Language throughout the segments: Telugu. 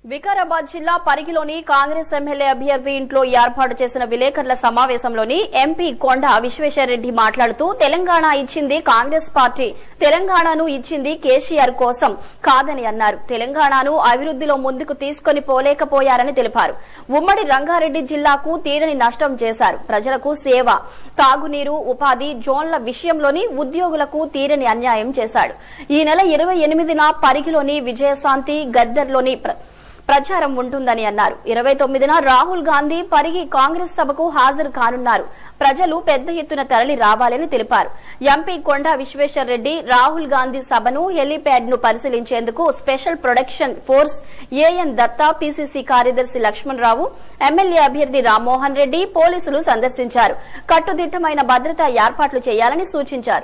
వికారాబాద్ జిల్లా పరిగిలోని కాంగ్రెస్ ఎమ్మెల్యే అభ్యర్థి ఇంట్లో ఏర్పాటు చేసిన విలేకరుల సమావేశంలోని ఎంపీ కొండ విశ్వేశ్వరరెడ్డి మాట్లాడుతూ తెలంగాణ ఇచ్చింది కాంగ్రెస్ పార్టీ, తెలంగాణను ఇచ్చింది కేసీఆర్ కోసం కాదని అన్నారు. తెలంగాణను అభివృద్దిలో ముందుకు తీసుకుని పోలేకపోయారని తెలిపారు. ఉమ్మడి రంగారెడ్డి జిల్లాకు తీరని నష్టం చేశారు. ప్రజలకు సేవ, తాగునీరు, ఉపాధి జోన్ల విషయంలోని ఉద్యోగులకు తీరని అన్యాయం చేశాడు. ఈ నెల 28న పరిగిలోని విజయశాంతి గద్దర్లోని ప్రచారం ఉంటుందని అన్నారు. 29న రాహుల్ గాంధీ పరిగి కాంగ్రెస్ సభకు హాజరు కానున్నారు. ప్రజలు పెద్ద ఎత్తున తరలి రావాలని తెలిపారు. ఎంపీ కొండ విశ్వేశ్వరరెడ్డి రాహుల్ గాంధీ సభను హెలీప్యాడ్ ను పరిశీలించేందుకు special production force A N Datta, PCC కార్యదర్శి లక్ష్మణరావు, ఎమ్మెల్యే అభ్యర్థి రామ్మోహన్ రెడ్డి, పోలీసులు సందర్శించారు. కట్టుదిట్టమైన భద్రతా ఏర్పాట్లు చేయాలని సూచించారు.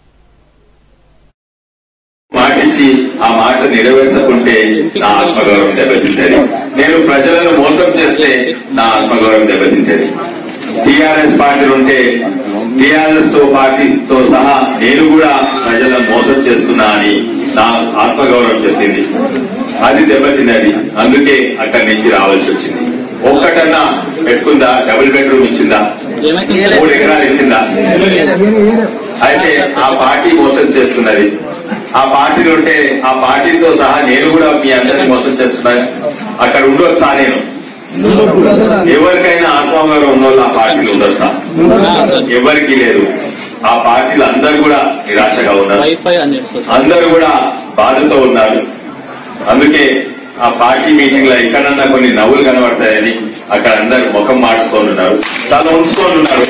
మాటిచ్చి ఆ మాట నెరవేర్చకుంటే నా ఆత్మగౌరవం దెబ్బతింటది. నేను ప్రజలను మోసం చేస్తే నా ఆత్మగౌరవం దెబ్బతింటది. టీఆర్ఎస్ పార్టీలు ఉంటే టీఆర్ఎస్ పార్టీతో సహా నేను కూడా ప్రజలను మోసం చేస్తున్నా అని నా ఆత్మగౌరవం చెప్పింది. అది దెబ్బతిన్నది. అందుకే అక్కడి నుంచి రావాల్సి వచ్చింది. ఒక్కటన్నా పెట్టుకుందా? డబుల్ బెడ్రూమ్ ఇచ్చిందా? 3 ఎకరాలు ఇచ్చిందా? అయితే ఆ పార్టీ మోసం చేస్తున్నది. ఆ పార్టీలు ఉంటే ఆ పార్టీతో సహా నేను కూడా మీ అందరినీ మోసం చేస్తున్నా. అక్కడ ఉండొచ్చా? నేను ఎవరికైనా ఆత్మగౌరవం ఉన్నోళ్ళు ఆ పార్టీలు ఉండొచ్చా? ఎవరికి లేదు. ఆ పార్టీలు అందరూ కూడా నిరాశగా ఉన్నారు. అందరూ కూడా బాధతో ఉన్నారు. అందుకే ఆ పార్టీ మీటింగ్ లో ఎక్కడన్నా కొన్ని నవ్వులు కనబడతాయని అక్కడ అందరు ముఖం మార్చుకొని ఉన్నారు, తను ఉంచుకొని ఉన్నారు.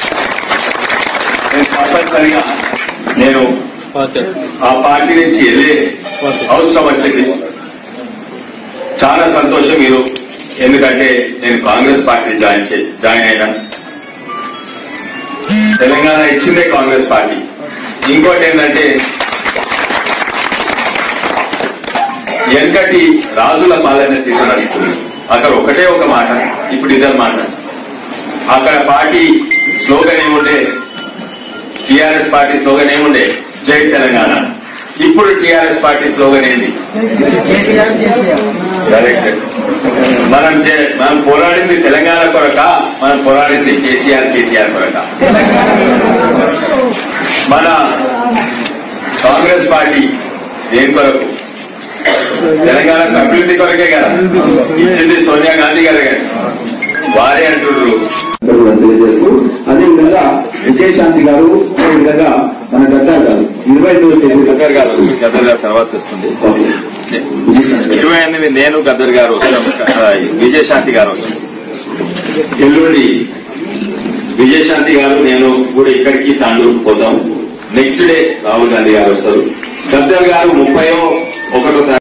నేను తప్పనిసరిగా నేను ఆ పార్టీ నుంచి వెళ్ళే అవసరం వచ్చింది. చాలా సంతోషం మీరు, ఎందుకంటే నేను కాంగ్రెస్ పార్టీ జాయిన్ అయినా. తెలంగాణ ఇచ్చిందే కాంగ్రెస్ పార్టీ. ఇంకోటి ఏంటంటే వెనకటి రాజుల పాలన తీసుకుని అక్కడ ఒకటే ఒక మాట, ఇప్పుడు ఇద్దరు మాట. అక్కడ పార్టీ స్లోగన్ ఏముండే? టీఆర్ఎస్ పార్టీ స్లోగన్ ఏముండే? జై తెలంగాణ. ఇప్పుడు టీఆర్ఎస్ పార్టీ స్లోగన్ ఏంది? మనం పోరాడింది తెలంగాణ కొరక, మనం పోరాడింది కేసీఆర్ కేటీఆర్ కొరక. మన కాంగ్రెస్ పార్టీ దేని కొరకు? తెలంగాణ అభివృద్ధి కొరకే కదా ఇచ్చింది. సోనియా గాంధీ గారు కానీ వారే అంటున్నారు. తెలియజేస్తూ అదేవిధంగా విజయశాంతి గారు, అదేవిధంగా మన గద్దర్ గారు 29 గద్దర్ గారు తర్వాత వస్తుంది. 28 నేను గద్దర్ గారు వస్తాం, విజయశాంతి గారు వస్తాం. ఎల్లుండి విజయశాంతి గారు నేను కూడా ఇక్కడికి తాండూరుకు పోతాం. నెక్స్ట్ డే రాహుల్ గాంధీ గారు వస్తారు. గద్దర్ గారు 31వ